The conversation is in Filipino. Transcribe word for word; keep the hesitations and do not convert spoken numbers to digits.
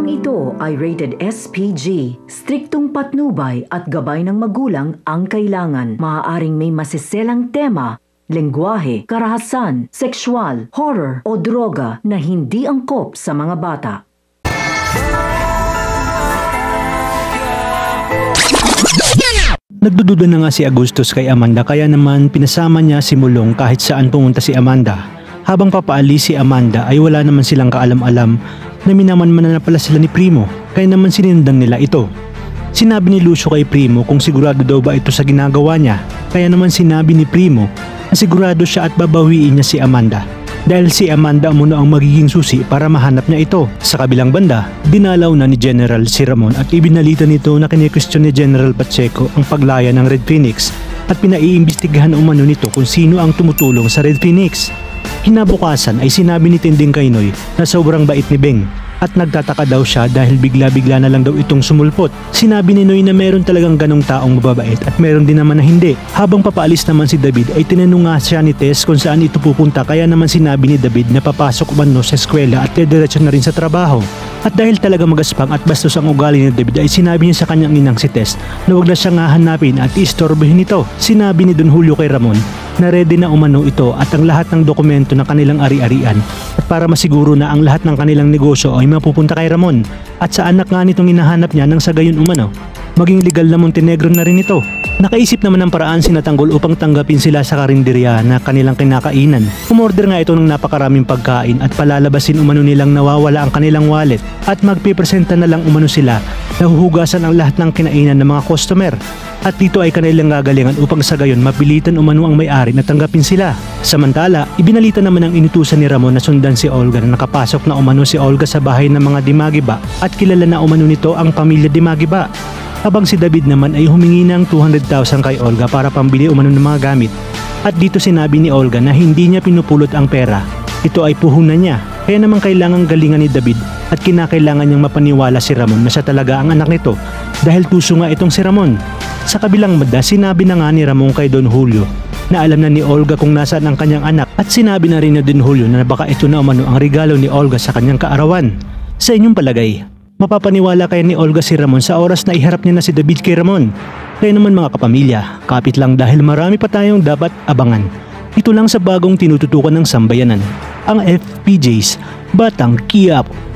Programang ito ay rated S P G. Striktong patnubay at gabay ng magulang ang kailangan. Maaaring may masiselang tema, lengguwahe, karahasan, sexual, horror o droga na hindi angkop sa mga bata. Nagdududa na nga si Agustus kay Amanda kaya naman pinasama niya si Mulong kahit saan pumunta si Amanda. Habang papaalis si Amanda ay wala naman silang kaalam-alam na minamanmanan na pala sila ni Primo kaya naman sinindan nila ito. Sinabi ni Lucio kay Primo kung sigurado daw ba ito sa ginagawa niya kaya naman sinabi ni Primo na sigurado siya at babawiin niya si Amanda. Dahil si Amanda muna ang magiging susi para mahanap niya ito. Sa kabilang banda, dinalaw na ni General si Ramon at ibinalita nito na kine-question ni General Pacheco ang paglaya ng Red Phoenix at pinaiimbestigahan umano nito kung sino ang tumutulong sa Red Phoenix. Hinabukasan ay sinabi ni Tinding kay Noy na sobrang bait ni Beng at nagtataka daw siya dahil bigla-bigla na lang daw itong sumulpot. Sinabi ni Noy na meron talagang ganong taong mababait at meron din naman na hindi. Habang papaalis naman si David ay tinanong nga siya ni Tess kung saan ito pupunta kaya naman sinabi ni David na papasok umano sa eskwela at dediretso na rin sa trabaho. At dahil talaga magaspang at bastos ang ugali ni David ay sinabi niya sa kanyang inang si Tess na wag na siyang hahanapin at istorbohin ito. Sinabi ni Don Julio kay Ramon na ready na umano ito at ang lahat ng dokumento ng kanilang ari-arian at para masiguro na ang lahat ng kanilang negosyo ay mapupunta kay Ramon at sa anak nga nitong hinahanap niya nang sa gayon umano maging legal na Montenegro na rin ito. Nakaisip naman ng paraan si Natanggol upang tanggapin sila sa karinderya na kanilang kinakainan. Umorder nga ito ng napakaraming pagkain at palalabasin umano nilang nawawala ang kanilang wallet at magpipresenta na lang umano sila na huhugasan ang lahat ng kinainan ng mga customer. At dito ay kanilang gagalingan upang sa gayon mapilitan umano ang may-ari na tanggapin sila. Samantala, ibinalita naman ang inutusan ni Ramon na sundan si Olga na nakapasok na umano si Olga sa bahay ng mga Dimagiba at kilala na umano nito ang pamilya Dimagiba. Habang si David naman ay humingi ng two hundred thousand kay Olga para pambili umano ng mga gamit. At dito sinabi ni Olga na hindi niya pinupulot ang pera. Ito ay puhunan niya. Kaya naman kailangang galingan ni David at kinakailangan niyang mapaniwala si Ramon na siya talaga ang anak nito dahil tuso nga itong si Ramon. Sa kabilang banda, sinabi na nga ni Ramon kay Don Julio na alam na ni Olga kung nasaan ang kanyang anak at sinabi na rin ni Don Julio na baka ito na umano ang regalo ni Olga sa kanyang kaarawan. Sa inyong palagay, mapapaniwala kaya ni Olga si Ramon sa oras na iharap niya na si David kay Ramon? Kaya naman mga kapamilya, kapit lang dahil marami pa tayong dapat abangan. Ito lang sa bagong tinututukan ng sambayanan, ang F P J's Batang Quiapo.